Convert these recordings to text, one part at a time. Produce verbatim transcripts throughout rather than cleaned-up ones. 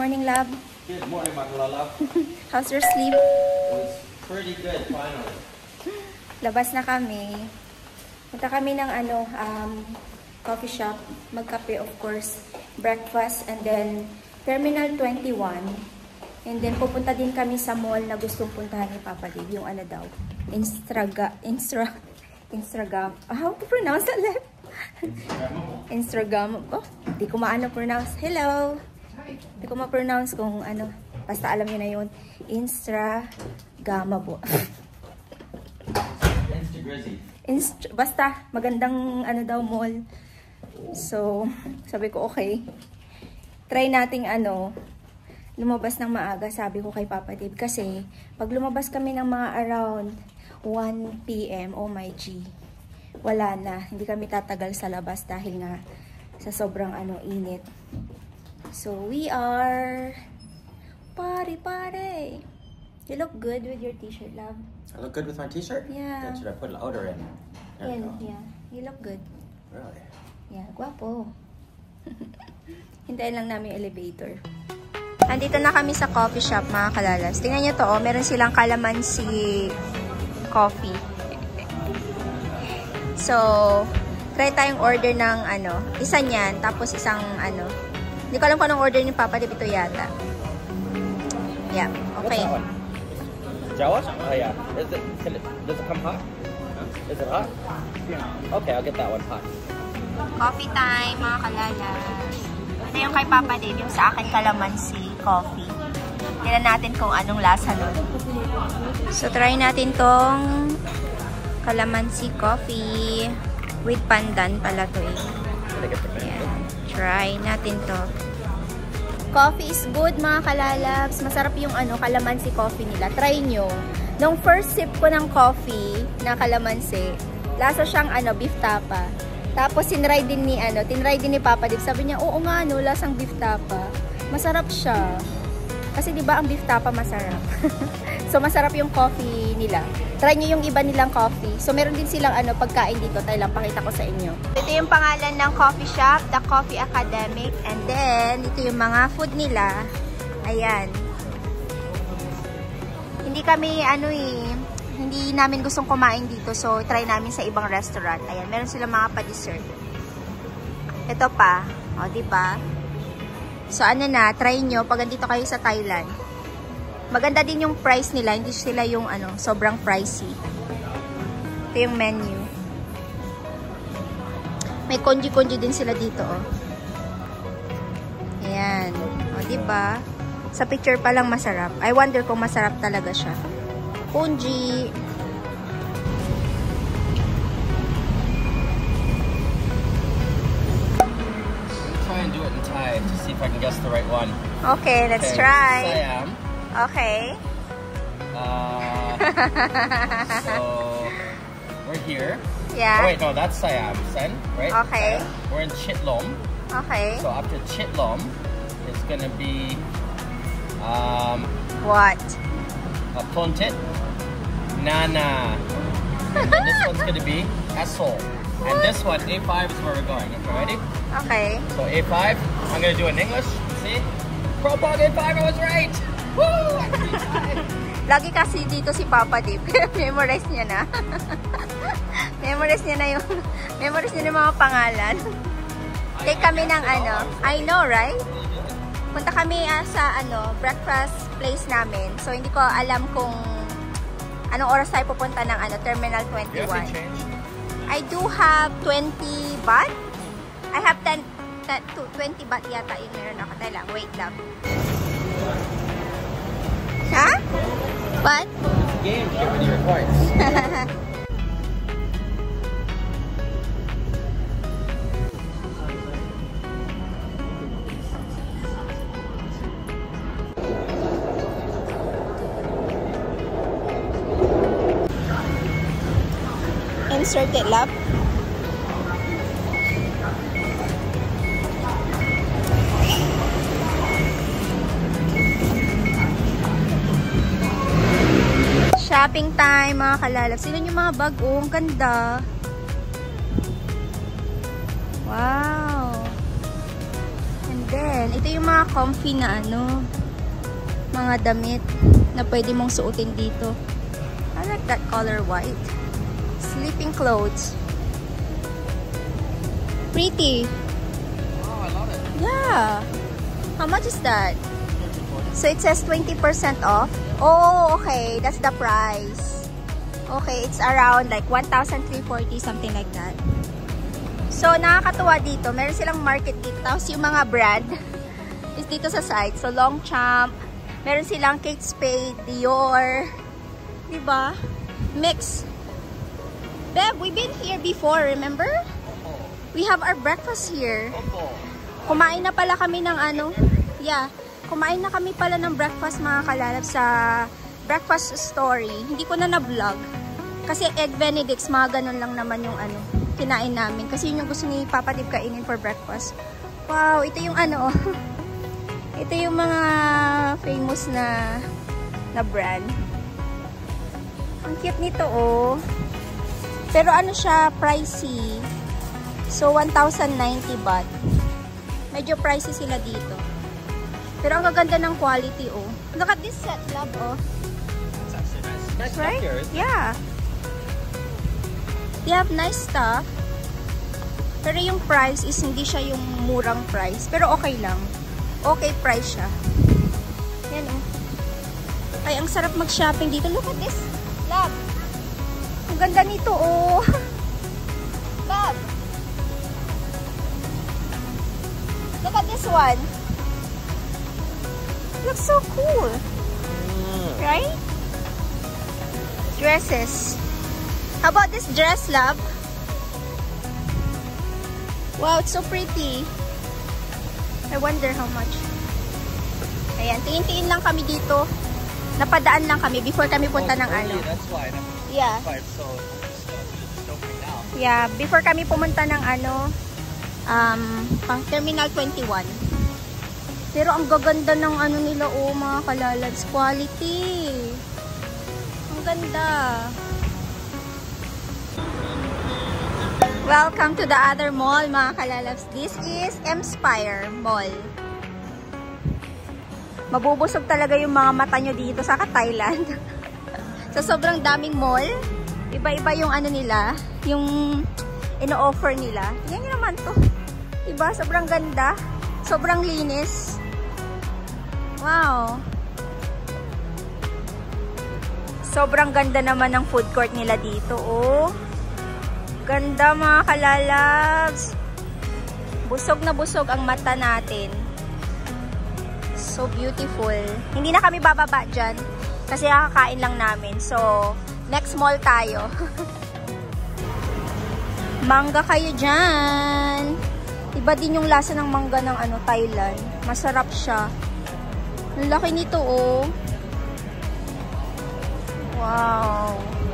morning, love. Good morning, Makalala. How's your sleep? It was pretty good, finally. Labas na kami. Punta kami ng ano, um, coffee shop. Magkape, of course. Breakfast. And then, Terminal twenty-one. And then, pupunta din kami sa mall na gustong puntahan ni Papa Dave. Yung ano daw. Instraga... Instra... Instagram. How to pronounce that? Instagram. Oh, di ko maano pronounce. Hello. Di ko ma-pronounce kung ano. Basta alam niyo na yun. Instagram po. Inst basta, magandang ano daw mall. So, sabi ko okay. Try nating ano, lumabas ng maaga, sabi ko kay Papa Dave. Kasi, pag lumabas kami ng mga around one P M, oh my G, wala na. Hindi kami tatagal sa labas dahil nga sa sobrang ano, init. So, we are party, party. You look good with your t-shirt, love. I look good with my t-shirt? Yeah. Should I put louder in? Yeah, yeah. You look good. Really? Yeah, guwapo. Hintayin lang namin yung elevator. Andito na kami sa coffee shop, mga kalalas. Tingnan nyo to, oh. Meron silang calamansi coffee. So, try tayong order ng ano, isa niyan, tapos isang ano. Hindi ko alam kung anong order ni Papa Dave, ito yata. Yeah, okay. What's that one? Jawa? Oh yeah. Is it, can it, does it come hot? Is it hot? Yeah. Okay, I'll get that one hot. Coffee time, mga kalalas. Ito yung kay Papa Dave, yung sa akin calamansi coffee. Tignan natin kung anong lasa nun. So, try natin tong calamansi coffee with pandan pala to eh. Ayan. Try natin to. Coffee is good, mga kalalabs. Masarap yung ano, calamansi coffee nila. Try nyo. Nung first sip ko ng coffee na calamansi, lasa siyang ano, beef tapa. Tapos tinry din ni ano, tinry din ni Papa Dave. Sabi niya, oo nga no, lasang beef tapa. Masarap siya. Kasi 'di ba ang beef tapa masarap. So masarap yung coffee nila. Try niyo yung iba nilang coffee. So meron din silang ano pagkain dito. Tayo lang pakita ko sa inyo. Ito yung pangalan ng coffee shop, The Coffee Academic. And then ito yung mga food nila. Ayan. Hindi kami ano eh, hindi namin gustong kumain dito. So try namin sa ibang restaurant. Ayan, meron silang mga pa-dessert. Ito pa, o di ba? So, ano na, try nyo pag andito kayo sa Thailand. Maganda din yung price nila. Hindi sila yung ano, sobrang pricey. Ito yung menu. May congee-congee din sila dito, oh. Ayan. O, diba? Sa picture pa lang masarap. I wonder kung masarap talaga siya. Congee. And do it in Thai to see if I can guess the right one. Okay, let's okay. try. Siam. Okay. Uh, so we're here. Yeah. Oh, wait, no, that's Siam. Sen, right? Okay. Siam. We're in Chitlom. Okay. So after Chitlom, it's gonna be um. What? A Pontit, Nana. And then this one's gonna be Essol. And this one, A five is where we're going. Okay, ready? Okay. So A five, I'm gonna do it in English. See? Propog A five, I was right! Woo! I can do Lagi kasi dito si Papa Dave. Memorize niya na. Memorize niya na yung memorize niya yung mga pangalan. Take kami ng ano. I know, right? Punta kami uh, sa ano, breakfast place namin. So hindi ko alam kung anong oras tayo pupunta ng ano, Terminal twenty-one. I do have twenty baht. I have ten, ten to twenty baht yata yung meron ako. Tayo lang, wait lang. Ha? What? Game, get rid of your points. Insert it, love. Shopping time, mga kalalab. Sino yung mga bag? Oh, ang ganda. Wow. And then, ito Ito yung mga comfy na ano, mga damit na pwede mong suotin dito. I like that color white. Sleeping clothes. Pretty. Oh, I love it. Yeah. How much is that? So it says twenty percent off. Oh, okay. That's the price. Okay, it's around like one thousand three hundred forty, something like that. So, nakakatuwa dito. Meron silang market dito. Tapos yung mga brand is dito sa side. So, Longchamp. Meron silang Kate Spade, Dior. Diba? Mix. Beb, we've been here before, remember? We have our breakfast here. Kumain na pala kami ng ano. Yeah. Kumain na kami pala ng breakfast, mga kalalab, sa breakfast story. Hindi ko na na-vlog. Kasi egg benedicts, mga ganun lang naman yung ano, kinain namin. Kasi yun yung gusto ni Papa Dave kainin for breakfast. Wow, ito yung ano, ito yung mga famous na na brand. Ang cute nito, oh. Pero ano siya, pricey. So, one thousand ninety baht. Medyo pricey sila dito. Pero ang gaganda ng quality, oh. Look at this set, love, oh. It's actually nice. Nice Right? stuff here, isn't it? Yeah. They have nice stuff. Pero yung price is hindi siya yung murang price. Pero okay lang. Okay price siya. Yan, oh. Ay, ang sarap mag-shopping dito. Look at this. Love. Ang ganda nito, oh. Love. Look at this one. Looks so cool. Mm. Right? Dresses. How about this dress, love? Wow, it's so pretty. I wonder how much. Ayan, tingin-tingin lang kami dito. Napadaan lang kami before kami punta ng ano. That's why. Yeah. That's why it's so, just opening now. Yeah, before kami pumunta ng ano, um, pang Terminal twenty-one. Pero ang gaganda ng ano nila, oh, mga kalalads. Quality. Ang ganda. Welcome to the other mall, mga kalalabs. This is Empire Mall. Mabubusog talaga yung mga mata nyo dito sa Thailand. So, sobrang daming mall. Iba-iba yung ano nila, yung ino-offer nila. Yan yun naman to. Diba? Sobrang ganda. Sobrang linis. Wow. Sobrang ganda naman ng food court nila dito, oh. Ganda, mga kalalabs. Busog na busog ang mata natin. So beautiful. Hindi na kami bababa dyan kasi kakakain lang namin. So, next mall tayo. Mangga kayo dyan. Iba din yung lasa ng mangga ng ano, Thailand. Masarap siya. Ang laki nito, oh. Wow.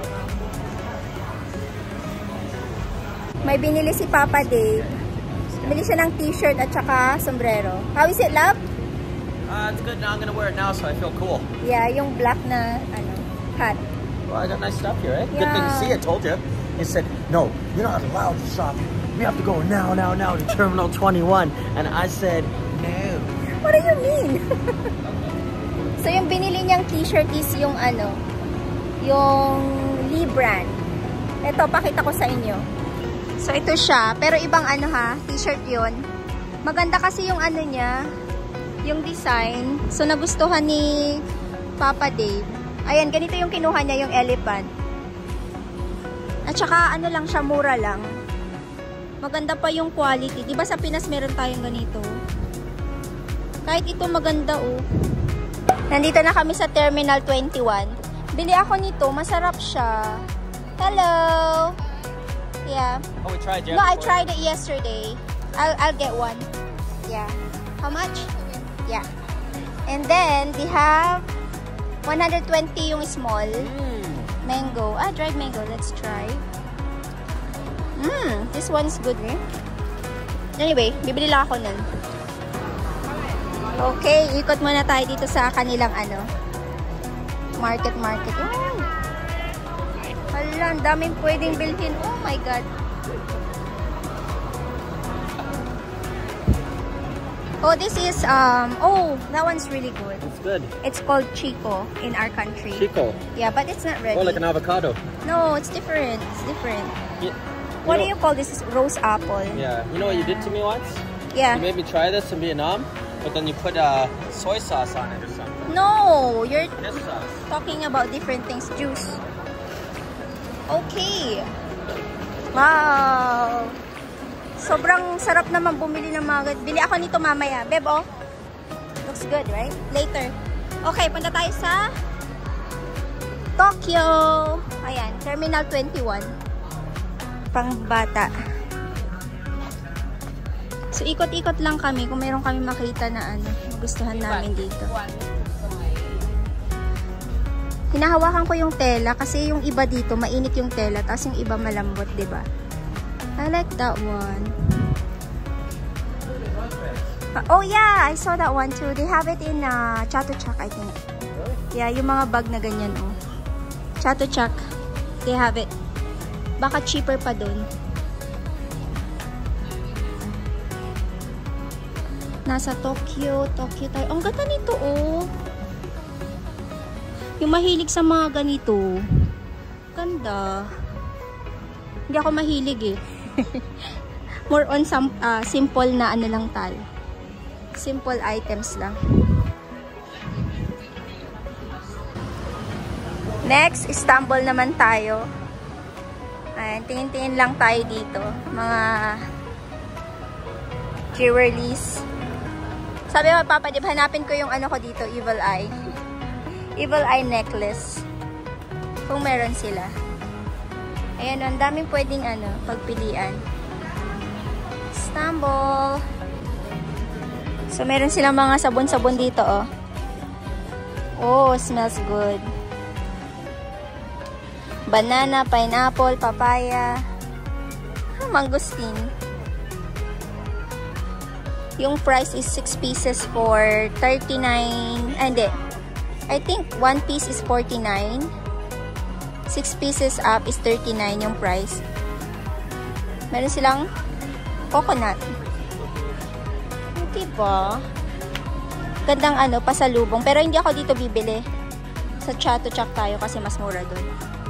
May binili si Papa Dave. Binili siya ng t-shirt at saka sombrero. How is it, love? Uh, it's good. Now I'm gonna wear it now, so I feel cool. Yeah, yung black na ano, hat. Well, I got nice stuff here, eh? Yeah. Good thing to see. I told you. He said, no, you're not allowed to shop. We have to go now, now, now to Terminal twenty-one. And I said, no. What do you mean? So, yung binili niyang t-shirt is yung ano, yung Lee brand. Ito, pakita ko sa inyo. So, ito siya. Pero ibang ano ha, t-shirt yun. Maganda kasi yung ano niya, yung design. So, nagustuhan ni Papa Dave. Ayan, ganito yung kinuha niya, yung elephant. At saka, ano lang siya, mura lang. Maganda pa yung quality. Diba sa Pinas meron tayong ganito? Kahit ito maganda, oh. Nandito na kami sa Terminal twenty-one. Bili ako nito. Masarap siya. Hello! Yeah. Oh, we tried it. No, I tried it yesterday. I'll, I'll get one. Yeah. How much? Yeah. And then, we have one hundred twenty yung small. Mm. Mango. Ah, dried mango. Let's try. Mmm, this one's good, eh? Anyway, bibili lang ako nun. Okay, ikot muna tayo dito sa kanilang ano. Market, market. Oh. Hala, ang daming pwedeng bilhin. Oh my God. Oh, this is, um, oh, that one's really good. It's good. It's called Chico in our country. Chico. Yeah, but it's not ready. Oh, like an avocado. No, it's different. It's different. Yeah. What know, do you call this? Is rose apple. Yeah. You know what you did to me once? Yeah. You made me try this in Vietnam, but then you put uh, soy sauce on it or something. No, you're This sauce. talking about different things. Juice. Okay. Wow. Sobrang sarap naman bumili ng mga... Bili ako nito mamaya. Beb, oh. Looks good, right? Later. Okay, punta tayo sa Tokyo. Ayan, Terminal twenty-one. Pang bata. So, ikot-ikot lang kami kung meron kami makita na ano, gustuhan namin dito. Hinahawakan ko yung tela kasi yung iba dito, mainit yung tela, tapos yung iba malambot, diba? I like that one. Uh, oh yeah, I saw that one too. They have it in uh, Chatuchak, I think. Yeah, yung mga bag na ganyan, oh. Chatuchak. They have it. Baka cheaper pa dun. Nasa Tokyo, Tokyo tayo. Ang ganda nito, oh. Yung mahilig sa mga ganito. Ganda. Hindi ako mahilig, eh. More on some uh, simple na ano lang tayo. Simple items lang. Next, Istanbul naman tayo. Ayan, tingin-tingin lang tayo dito. Mga jewelries. Sabi mo, Papa, di ba, hanapin ko yung ano ko dito, Evil Eye. Evil Eye necklace. Kung meron sila. Ayan, ang daming pwedeng ano, pagpilian. Istanbul. So, meron silang mga sabon-sabon dito, oh. Oh, smells good. Banana, pineapple, papaya. Ah, mangosteen. Yung price is six pieces for thirty-nine. Ah, hindi. I think one piece is forty-nine. six pieces up is thirty-nine yung price. Meron silang coconut. Diba? Gandang ano, pasalubong. Pero hindi ako dito bibili. Sa Chatuchak tayo kasi mas mura doon.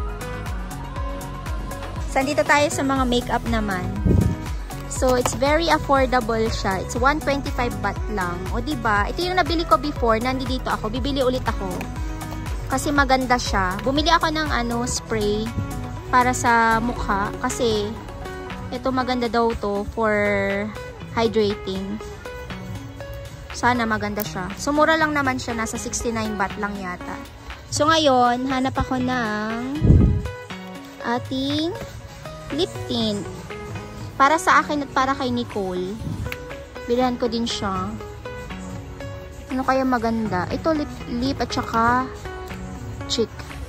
So, dito tayo sa mga makeup naman. So, it's very affordable siya. It's one twenty-five baht lang. O, diba? Ito yung nabili ko before. Nandito ako. Bibili ulit ako. Kasi maganda siya. Bumili ako ng ano, spray para sa mukha. Kasi ito maganda daw to for hydrating. Sana maganda siya. So, mura lang naman siya. Nasa sixty-nine baht lang yata. So, ngayon, hanap ako ng ating lip tint. Para sa akin at para kay Nicole. Bilhan ko din siya. Ano kaya maganda? Ito, lip, lip at saka cheek.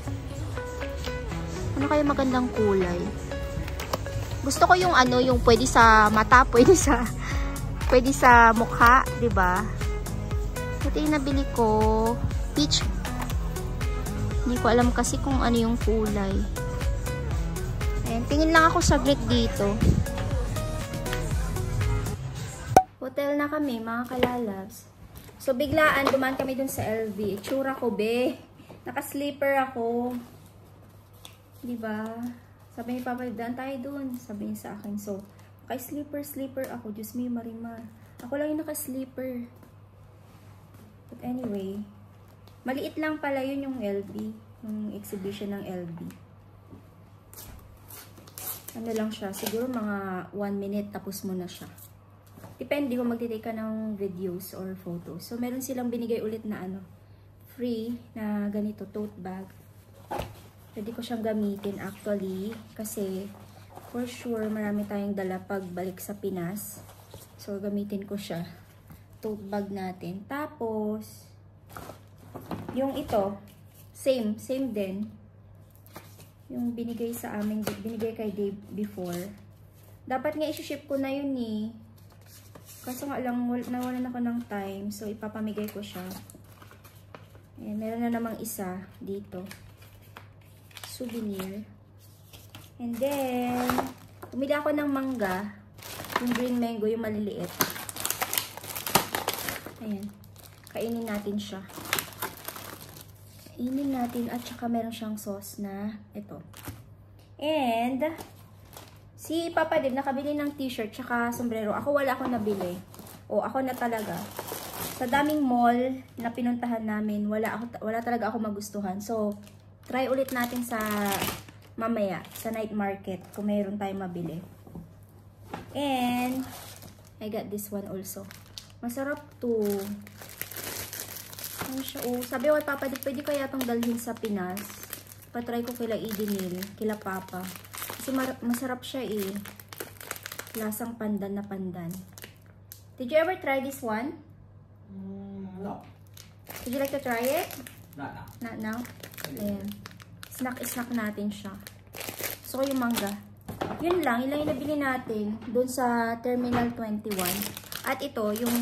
Ano kaya magandang kulay? Gusto ko yung ano, yung pwede sa mata, pwede sa pwede sa mukha, 'di ba? Ito yung nabili ko, peach. Hindi ko alam kasi kung ano yung kulay. Ayan, tingin lang ako saglit dito. Hotel na kami, mga kalalabs. So, biglaan, dumaan kami dun sa L V. Itsura ko, be. Naka-sleeper ako. Diba? Sabi ni Papa, daan tayo dun. Sabi niya sa akin. So, naka-sleeper, sleeper ako. Diyos me, Marimar. Ako lang yung naka-sleeper. But anyway, maliit lang pala yun yung L V. Yung exhibition ng L V. Ano lang siya. Siguro mga one minute tapos mo na siya. Depende kung magtitake ka ng videos or photos. So, meron silang binigay ulit na ano, free na ganito, tote bag. Pwede ko siyang gamitin actually kasi for sure marami tayong dala pag balik sa Pinas. So, gamitin ko siya. Tote bag natin. Tapos, yung ito, same, same din. Yung binigay sa amin, binigay kay Dave before. Dapat nga isi-ship ko na yun eh. Kaso nga lang, nawalan ako ng time. So, ipapamigay ko siya. Ayan, meron na namang isa dito. Souvenir. And then, bumili ako ng mangga. Yung green mango, yung maliliit. Ayan. Kainin natin siya. Kainin natin at saka meron siyang sauce na ito. And, si Papa Dib nakabili ng t-shirt tsaka sombrero. Ako wala akong nabili. O, ako na talaga. Sa daming mall na pinuntahan namin, wala, ako, wala talaga ako magustuhan. So, try ulit natin sa mamaya, sa night market, kung mayroon tayong mabili. And, I got this one also. Masarap to. Ano siya? Oh, sabi ko, Papa, di pwede kaya itong dalhin sa Pinas. Patry ko kila Idinil, kila Papa. Kasi masarap siya eh. Lasang pandan na pandan. Did you ever try this one? Mm, no. Would you like to try it? Not now. Not now? Ayan. Snack-snack natin siya. Gusto ko yung mangga. Yun lang, ilang yung nabili natin doon sa Terminal twenty-one. At ito, yung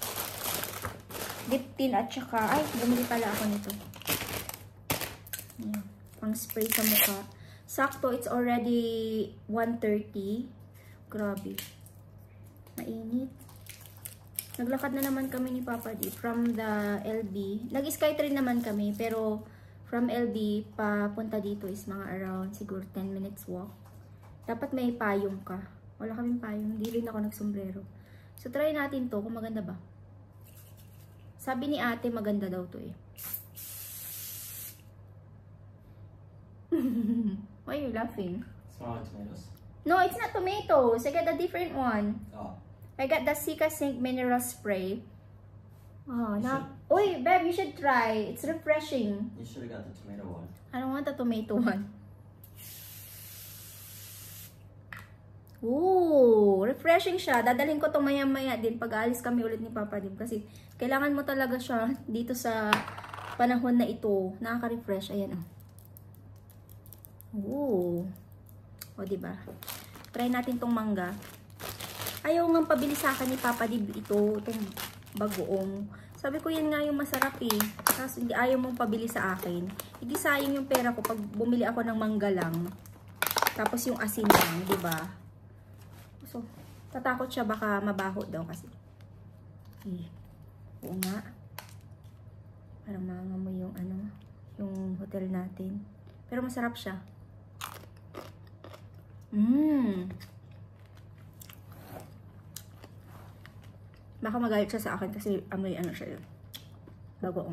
dip tin at saka, ay, bumili pala ako nito. Ayan, pang spray sa mukha. Sakto, it's already one thirty. Grabe. Mainit. Naglakad na naman kami ni Papa D from the L B. Nag-Skytrain naman kami, pero from L B, papunta dito is mga around siguro ten minutes walk. Dapat may payong ka. Wala kaming payong. Hindi rin ako nagsombrero. So, try natin to kung maganda ba. Sabi ni ate, maganda daw to eh. Why are you laughing? Smell like tomatoes. No, it's not tomatoes. I got a different one. Oh. I got the Sika Sink Mineral Spray. Oh, You now, oy, babe, you should try. It's refreshing. You should have got the tomato one. I don't want the tomato one. Ooh, refreshing siya. Dadalhin ko to maya-maya din pag aalis kami ulit ni Papa Dim. Kasi kailangan mo talaga siya dito sa panahon na ito. Nakaka-refresh. Ayan oh. Ooh. O, diba? Try natin tong mangga. Ayaw nga pabili sa akin ni Papa Dim ito. Itong bagoong. Sabi ko yan nga yung masarap eh. Tapos hindi ayaw mong pabili sa akin. Hindi sayang yung pera ko pag bumili ako ng mangga lang. Tapos yung asin lang, diba? So, tatakot siya baka mabaho daw kasi. Eh, oo nga. Parang mangamoy yung ano, yung hotel natin. Pero masarap siya. Mmm. Baka magalit siya sa akin kasi amoy ano siya yun. Bagoong.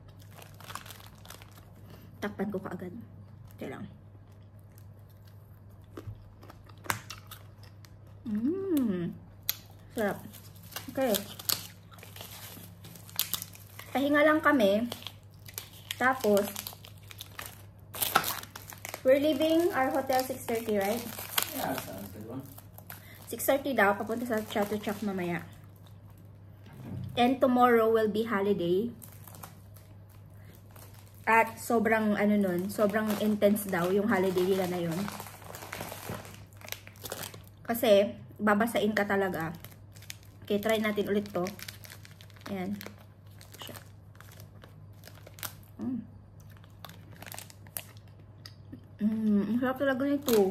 Takpan ko kaagad. Kailangan. Mmm. Sarap. Okay. Pahinga lang kami. Tapos, we're leaving our hotel six thirty, right? Yeah, that sounds good one. six thirty daw. Papunta sa Chatuchak mamaya. And tomorrow will be holiday. At sobrang, ano nun, sobrang intense daw yung holiday nila na yun. Kasi, babasain ka talaga. Okay, try natin ulit to. Ayan. Mm. Mm, ang sarap talaga nito.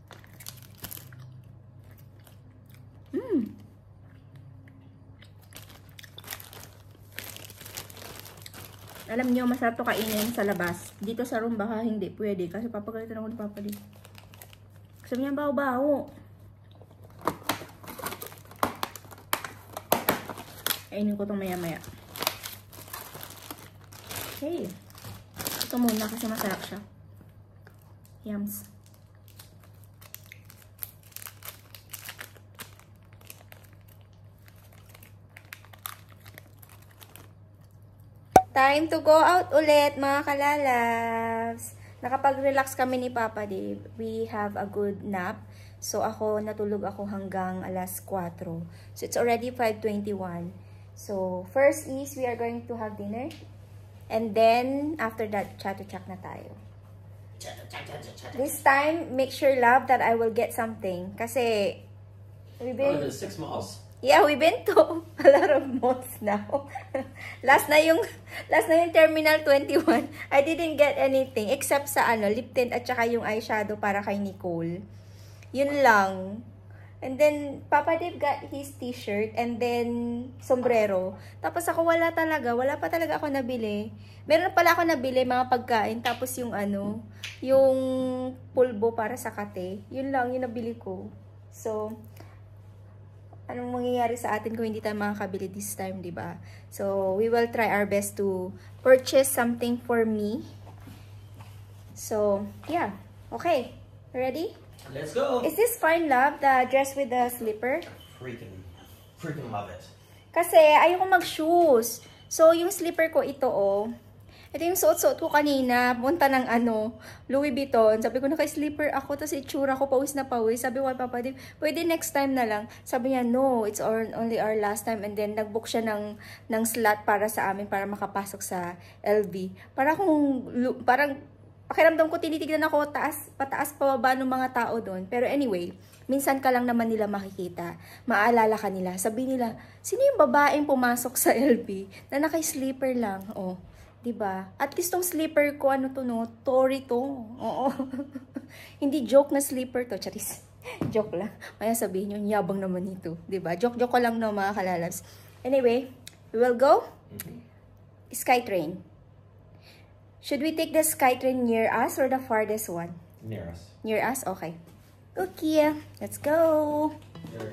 Mm. Alam niyo, masarap to kainin sa labas. Dito sa room baka hindi pwede. Kasi papagalitan ako ni Papa D. Sabi niya, baho-baho. Kainin ko itong maya-maya. Okay. Ito muna kasi masarap siya. Yums. Time to go out ulit, mga kalalabs. Nakapag-relax kami ni Papa Dave. We have a good nap. So, ako, natulog ako hanggang alas kwatro. So, it's already five twenty-one. So, first is, we are going to have dinner. And then, after that, chatu-chak na tayo. This time, make sure, love, that I will get something. Kasi, we've been... Oh, there's six malls. Yeah, we've been to a lot of malls now. last na yung, last na yung Terminal twenty-one. I didn't get anything except sa ano, lip tint at saka yung eyeshadow para kay Nicole. Yun lang. And then, Papa Dave got his t-shirt and then sombrero. Tapos ako wala talaga. Wala pa talaga ako nabili. Meron pala ako nabili mga pagkain. Tapos yung ano, yung pulbo para sa kate. Yun lang, yung nabili ko. So, anong mangyayari sa atin kung hindi tayo makakabili this time, di ba? So, we will try our best to purchase something for me. So, yeah. Okay. Ready? Let's go. Is this fine, love? The dress with the slipper? Freaking, freaking love it. Kasi ayoko mag-shoes. So, yung slipper ko ito, oh. Ito yung suot-suot ko kanina. Punta ng ano, Louis Vuitton. Sabi ko, naka-slipper ako. Tapos itsura ko, pawis na pawis. Sabi ko, Papa Dave, pwede next time na lang. Sabi niya, no, it's our, only our last time. And then, nag-book siya ng, ng slot para sa amin para makapasok sa L V. Para kung, parang, pakiramdam ko, tinitignan ako taas, pataas, pababa ng mga tao doon. Pero anyway, minsan ka lang naman nila makikita. Maalala ka nila. Sabi nila, sino yung babaeng pumasok sa L V na naka-sleeper lang? Oh, diba? At least tong sleeper ko, ano to no? Tory to. Oo. Hindi joke na sleeper to. Charis. Joke lang. Maya sabihin nyo, yabang naman ito. Diba? Joke-joke ko lang no, mga kalalabs. Anyway, we will go. Mm-hmm. Skytrain. Should we take the Skytrain near us or the farthest one? Near us. Near us? Okay. Okay, let's go. Sure.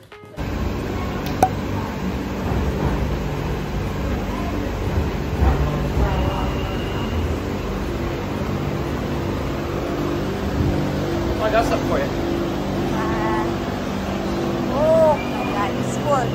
Oh, I got something for you. Uh, oh my God, it's full.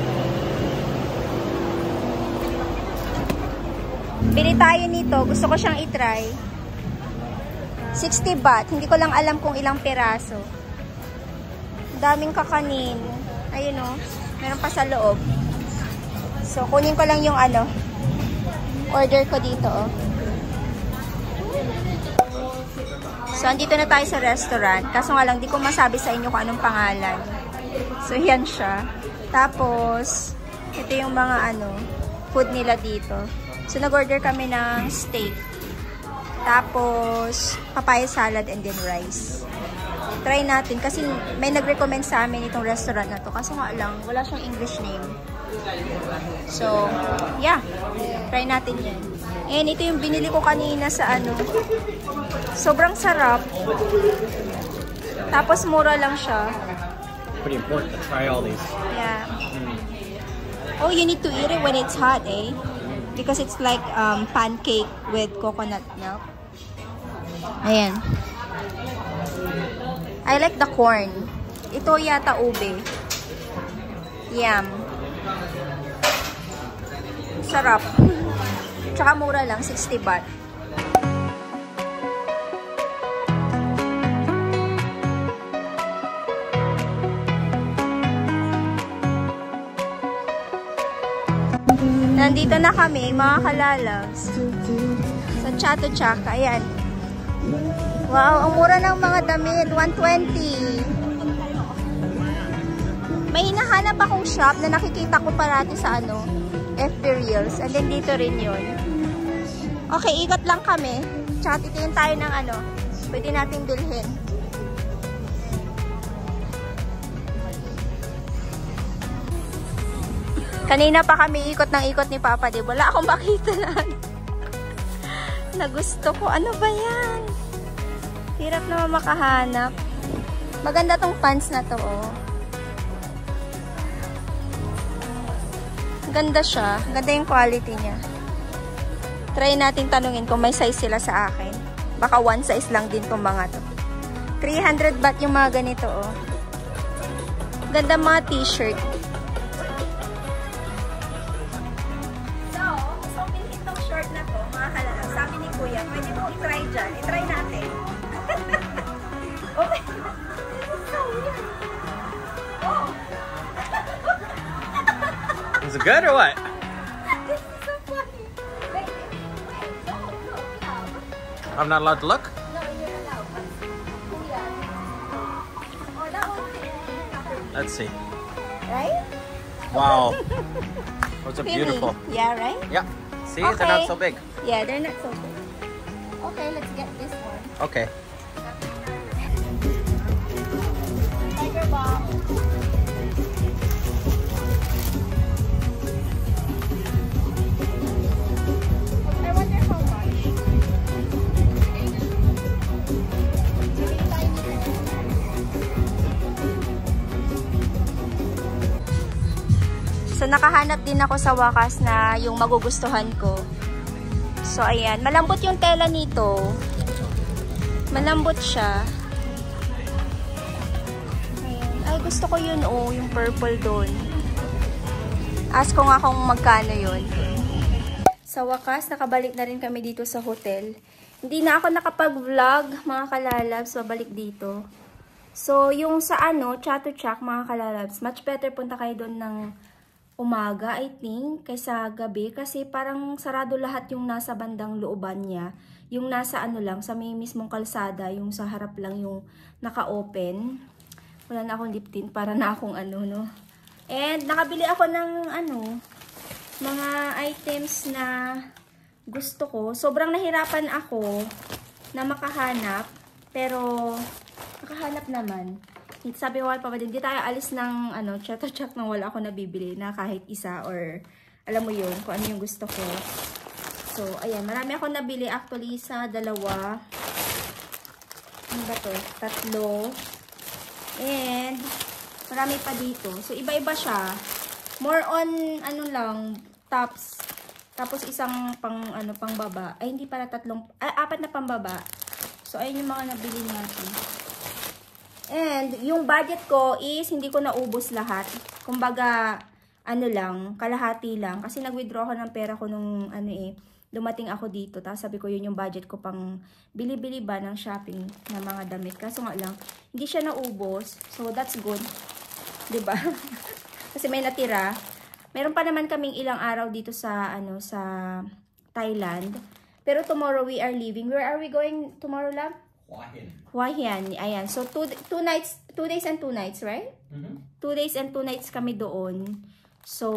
Bili tayo nito. Gusto ko siyang itry. sixty baht. Hindi ko lang alam kung ilang piraso. Daming kakanin. Ayun o. Meron pa sa loob. So, kunin ko lang yung ano. Order ko dito o. So, andito na tayo sa restaurant. Kaso nga lang, di ko masabi sa inyo kung anong pangalan. So, yan siya. Tapos, ito yung mga ano, food nila dito. So, nag-order kami ng steak. Tapos, papaya salad and then rice. Try natin. Kasi may nag-recommend sa amin itong restaurant na to. Kaso nga lang, wala siyang English name. So, yeah. Try natin yan. And ito yung binili ko kanina sa ano. Sobrang sarap. Tapos, mura lang siya. Pretty important to try all these. Yeah. Oh, you need to eat it when it's hot, eh? Because it's like um, pancake with coconut milk. Ayan. I like the corn. Ito yata ube. Yum. Sarap. Tsaka mura lang, sixty baht. Nandito na kami, mga kalalags. Sa Chato Chaka. Ayan. Wow, ang mura ng mga damit. one twenty. May hinahanap akong shop na nakikita ko parati sa ano, F B Reels. And then dito rin yun. Okay, ikot lang kami. Tsaka titingin tayo ng ano, pwede natin bilhin. Kanina pa kami ikot ng ikot ni Papa Dave. Wala akong makita na na gusto ko. Ano ba yan? Hirap naman makahanap. Maganda tong pants na to, oh. Ganda siya. Ganda yung quality niya. Try natin tanungin kung may size sila sa akin. Baka one size lang din tong mga to. three hundred baht yung mga ganito, oh. Ganda mga t-shirt. Pwede mo i-try dyan. I-try natin. Okay. Oh. Is it good or what? This is so funny. Wait, wait, don't look, love. I'm not allowed to look? No, you're allowed. Oh, that one's Let's see. Right? Wow. Those are Really? beautiful. Yeah, right? Yeah. See, Okay. they're not so big. Yeah, they're not so big. Okay, let's get this one. Okay. Tiger bomb. So, nakahanap din ako sa wakas na yung magugustuhan ko. So, ayan. Malambot yung tela nito. Malambot siya. Ayan. Ay, gusto ko yun, oh. Yung purple doon. Ask ko nga kung magkano yun. Sa wakas, nakabalik na rin kami dito sa hotel. Hindi na ako nakapag-vlog, mga kalalabs. Babalik dito. So, yung sa ano, Chatuchak, mga kalalabs, much better punta kayo doon ng umaga, I think, kaysa gabi. Kasi parang sarado lahat yung nasa bandang looban niya. Yung nasa ano lang, sa may mismong kalsada, yung sa harap lang yung naka-open. Wala na akong lip tint, para na akong ano, no. And, nakabili ako ng ano, mga items na gusto ko. Sobrang nahirapan ako na makahanap. Pero, nakahanap naman. Sabi ko pa ba din, di tayo alis ng ano, Chatuchak nang wala ako nabibili na kahit isa or alam mo yun, kung ano yung gusto ko. So, ayan. Marami ako nabili actually sa dalawa. Ano ba to? Tatlo. And, marami pa dito. So, iba-iba siya. More on, ano lang, tops. Tapos, isang pang, ano, pang baba. Ay, hindi para tatlong, ay, apat na pang baba. So, ayun yung mga nabili natin. And, yung budget ko is, hindi ko naubos lahat. Kumbaga, ano lang, kalahati lang. Kasi nag-withdraw ako ng pera ko nung, ano eh, dumating ako dito. Tapos sabi ko, yun yung budget ko pang bili-bili ba ng shopping ng mga damit. Kaso nga lang, hindi siya naubos. So, that's good. Diba? Kasi may natira. Meron pa naman kaming ilang araw dito sa, ano, sa Thailand. Pero tomorrow we are leaving. Where are we going tomorrow, love? Hua Hin. Hua Hin. Ayan. So, two, two nights, two days and two nights, right? Mm-hmm. Two days and two nights kami doon. So,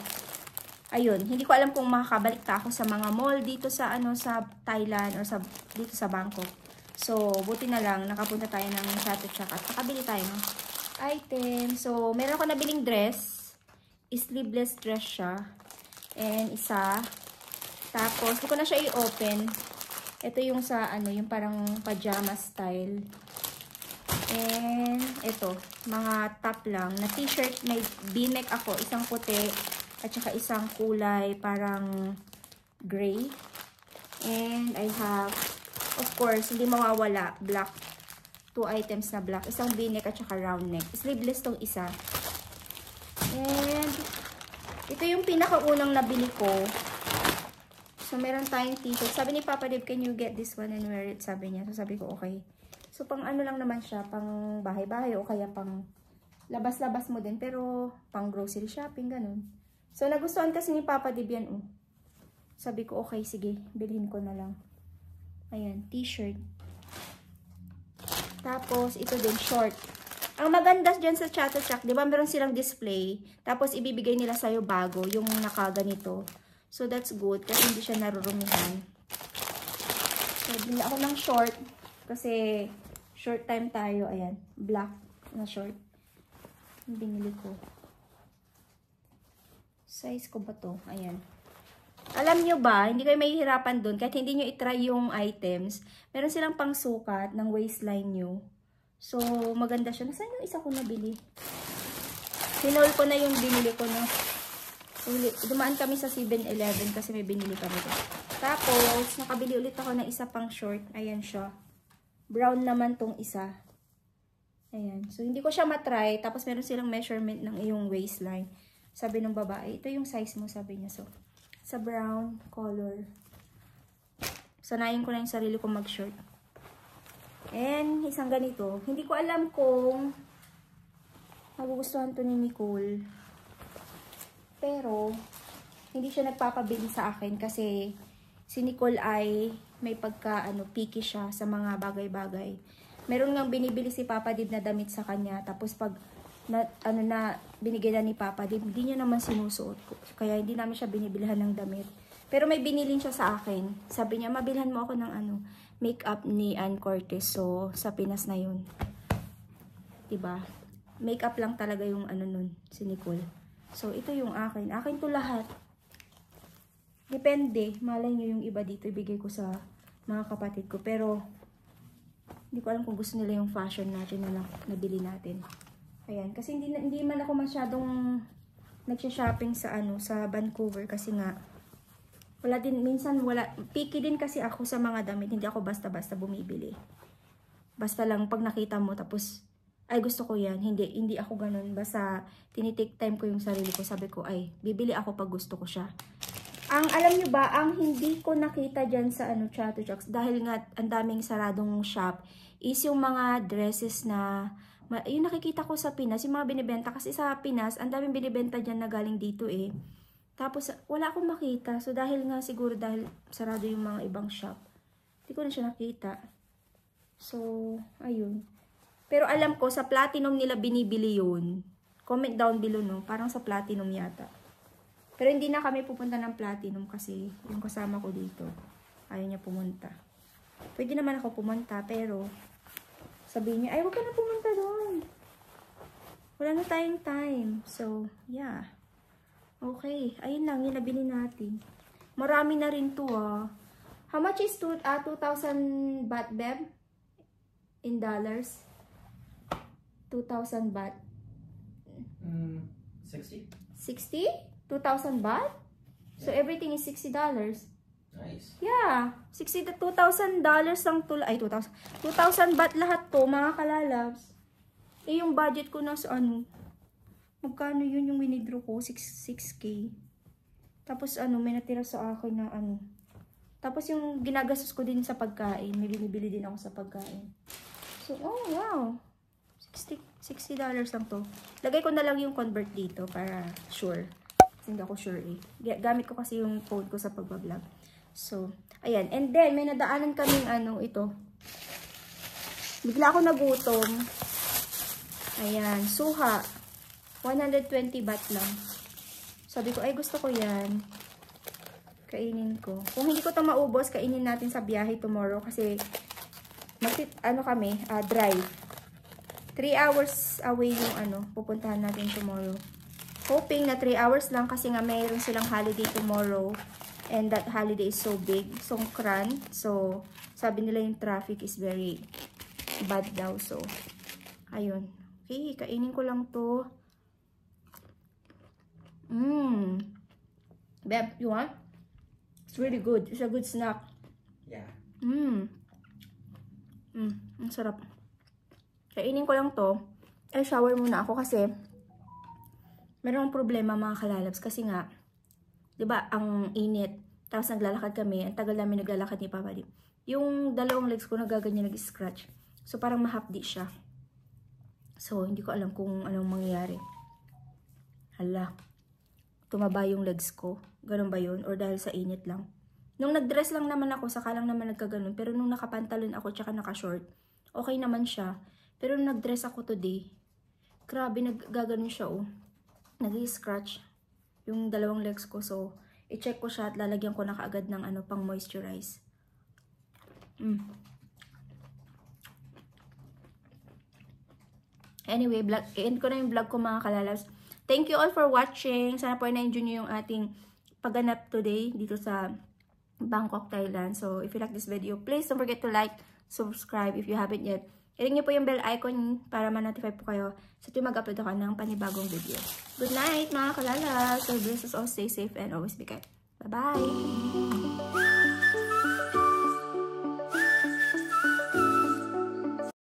ayun. Hindi ko alam kung makakabalik pa ako sa mga mall dito sa, ano, sa Thailand or sa, dito sa Bangkok. So, buti na lang, nakapunta tayo ng Chatuchak at nakabili tayo ng item. So, meron ako nabiling dress. Sleeveless dress siya. And isa. Tapos, hindi ko na siya i-open. Ito yung sa, ano, yung parang pajama style. And, ito, mga top lang. Na t-shirt, may v-neck ako. Isang puti, at saka isang kulay, parang gray. And, I have, of course, hindi mawawala, black. Two items na black. Isang v-neck at saka round neck. Sleeveless tong isa. And, ito yung pinakaunang nabili ko. So, meron tayong t-shirt. Sabi ni Papa Dave, can you get this one and wear it? Sabi niya. So, sabi ko, okay. So, pang ano lang naman siya, pang bahay-bahay o kaya pang labas-labas mo din. Pero, pang grocery shopping, ganun. So, nagustuhan kasi ni Papa Dave yan, oh. Sabi ko, okay, sige. Bilhin ko na lang. Ayan, t-shirt. Tapos, ito din, short. Ang maganda dyan sa Chatuchak, di ba, meron silang display. Tapos, ibibigay nila sa'yo bago, yung nakaganito. So, that's good kasi hindi siya narurumihan. So, bili ako ng short kasi short time tayo. Ayan, black na short. Yung binili ko. Size ko ba to? Ayan. Alam nyo ba, hindi kayo mahihirapan dun kahit hindi nyo itry yung items. Meron silang pangsukat ng waistline nyo. So, maganda siya. Nasaan yung isa ko nabili? Sinol ko na yung binili ko na. Dumaan kami sa seven eleven kasi may binili kami doon. Tapos, nakabili ulit ako ng isa pang short. Ayan siya. Brown naman tong isa. Ayan. So, hindi ko siya matry. Tapos, meron silang measurement ng iyong waistline. Sabi ng babae, ito yung size mo, sabi niya. So, sa brown color. Sanayin ko na yung sarili ko mag-short. And, isang ganito. Hindi ko alam kung magugustuhan to ni Nicole. Pero, hindi siya nagpapabili sa akin kasi si Nicole ay may pagka, ano, picky siya sa mga bagay-bagay. Meron ngang binibili si Papa Dib na damit sa kanya. Tapos pag, na, ano na, binigay na ni Papa Dib, hindi niya naman sinusuot ko. Kaya hindi namin siya binibilhan ng damit. Pero may binilin siya sa akin. Sabi niya, mabilhan mo ako ng, ano, makeup ni Ann Cortez. So, sa Pinas na yun. Diba? Makeup lang talaga yung, ano nun, si Nicole. So, ito yung akin. Akin to lahat. Depende. Malay nyo yung iba dito. Ibigay ko sa mga kapatid ko. Pero, hindi ko alam kung gusto nila yung fashion natin na nabili natin. Ayan. Kasi hindi, hindi man ako masyadong nagsha-shopping sa ano, sa Vancouver kasi nga wala din, minsan wala, picky din kasi ako sa mga damit, hindi ako basta-basta bumibili. Basta lang pag nakita mo tapos ay gusto ko yan, hindi hindi ako ganun, basta tinitake time ko yung sarili ko, sabi ko ay bibili ako pag gusto ko siya. Ang alam nyo ba, ang hindi ko nakita dyan sa ano, Chato Chucks, dahil nga ang daming saradong shop, is yung mga dresses na yung nakikita ko sa Pinas, yung mga binibenta. Kasi sa Pinas, ang daming binibenta dyan na galing dito eh. Tapos, wala akong makita. So, dahil nga siguro, dahil sarado yung mga ibang shop, hindi ko na siya nakita. So, ayun. Pero alam ko, sa Platinum nila binibili yun. Comment down below, no? Parang sa Platinum yata. Pero hindi na kami pupunta ng Platinum kasi yung kasama ko dito, ayaw niya pumunta. Pwede naman ako pumunta, pero sabihin niya, ay, huwag ka na pumunta doon. Wala na tayong time. So, yeah. Okay. Ayun lang, yung nabili natin. Marami na rin to, ah. How much is two, uh, two thousand baht, Beb? In dollars? two thousand baht. Mm, sixty? sixty? two thousand baht? So, everything is sixty dollars. Nice. Yeah. sixty to two thousand dollars lang to. Ay, two thousand. two thousand baht lahat to, mga kalalabs. Eh, yung budget ko na sa ano. Magkano yun yung winidraw ko? six K. Tapos, ano, may natira sa akin na ano. Tapos, yung ginagastos ko din sa pagkain. May binibili din ako sa pagkain. So, oh, wow. sixty dollars lang to. Lagay ko na lang yung convert dito para sure. Kasi hindi ako sure eh. Gamit ko kasi yung code ko sa pagbablog. So, ayan. And then, may nadaanan kaming ano, ito. Bigla ako nagutom. Ayan, suha. one hundred twenty baht lang. Sabi ko, ay gusto ko yan. Kainin ko. Kung hindi ko ito maubos, kainin natin sa biyahe tomorrow. Kasi, magtit, ano kami, uh, drive. three hours away yung ano, pupuntahan natin tomorrow. Hoping na three hours lang kasi nga mayroon silang holiday tomorrow. And that holiday is so big, Songkran. So, sabi nila yung traffic is very bad daw. So, ayun. Okay, kainin ko lang to. Mmm. Beb, you want? It's really good. It's a good snack. Yeah. Mmm. Mmm, ang sarap. Kainin ko lang to. Ay, shower muna ako kasi meron problema mga kalalabs. Kasi nga, diba, ang init. Tapos naglalakad kami. Ang tagal namin naglalakad ni Papa Dip. Yung dalawang legs ko nagaganyan nag-scratch. So, parang mahapdi siya. So, hindi ko alam kung anong mangyayari. Hala. Tumaba yung legs ko. Ganun ba yun? Or dahil sa init lang. Nung nag-dress lang naman ako, saka lang naman nagkaganon. Pero nung nakapantalon ako, tsaka naka-short, okay naman siya. Pero nung nag-dress ako today, grabe, naggaganon siya, oh. Nag-scratch yung dalawang legs ko. So, i-check ko siya at lalagyan ko na kaagad ng ano, pang moisturize. Mm. Anyway, vlog, end ko na yung vlog ko mga kalalabs. Thank you all for watching. Sana po na-enjoy nyo yung ating pagganap today dito sa Bangkok, Thailand. So, if you like this video, please don't forget to like, subscribe if you haven't yet. I-ring nyo po yung bell icon para ma-notify po kayo sa tuwing mag-upload ako ng panibagong video. Good night mga kalalabs. God bless us all. Stay safe and always be kind. Bye-bye!